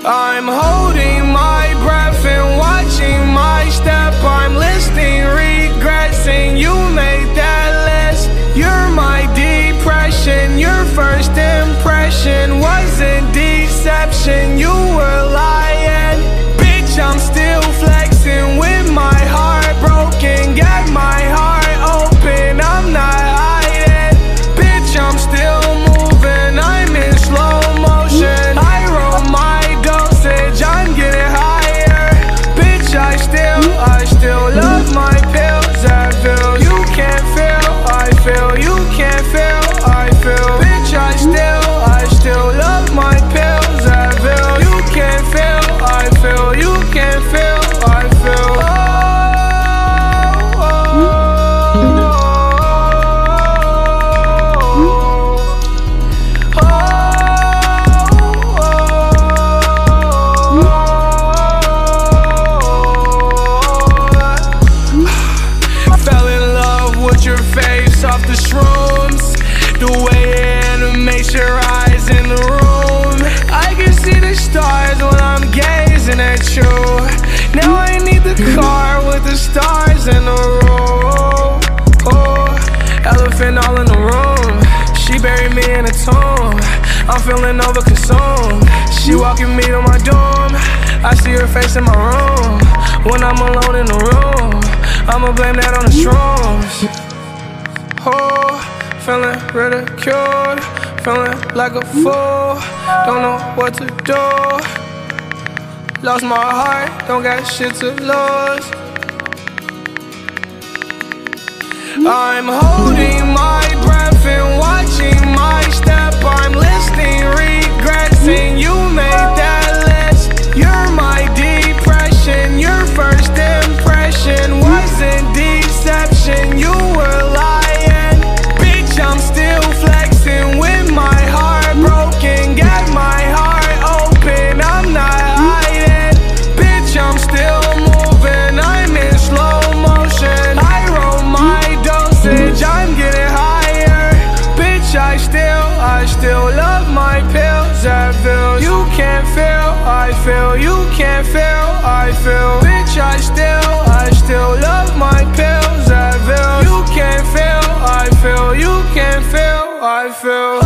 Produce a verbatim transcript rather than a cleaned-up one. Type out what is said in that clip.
I'm holding my breath and watching my step. I'm listing regrets and you made that list. You're my depression, your first impression wasn't deception, you were lying. Bitch, I'm still flexing with my heart broken. Got my heart open, I'm not hiding. Bitch, I'm still moving, I'm in slow motion. I roll my dosage, I'm getting higher. Bitch, I still, I still love my pills. Advil, you can't feel, I feel, you can't feel, I feel. Bitch, I still, I still love my pills. Advil, you can't feel, I feel, you can't feel, I feel. Your face off the shrooms, the way it animates your eyes in the room. I can see the stars when I'm gazing at you. Now I need the car with the stars in the room. Oh, elephant all in the room. She buried me in a tomb. I'm feeling overconsumed. She walking me to my doom. I see her face in my room. When I'm alone in the room, I'ma blame that on the shrooms. Oh, feeling ridiculed, feeling like a fool, don't know what to do. Lost my heart, don't got shit to lose. I'm holding my breath and watching my step. I'm listing regrets and you made that list. You're my depression, your first impression wasn't deception, you were lying. I'm still flexing with my heart broken. Got my heart open, I'm not hiding. Bitch, I'm still moving, I'm in slow motion. I roll my dosage, I'm getting higher. Bitch, I still, I still love my pills. Advil, you can't feel, I feel, you can't feel, I feel. Bitch, I still, I still love my pills. Advil, you can't feel, I feel, you can't feel, I feel.